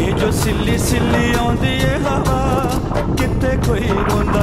ये जो सिली सिली आउंदी है हवा, किते कोई रोंदा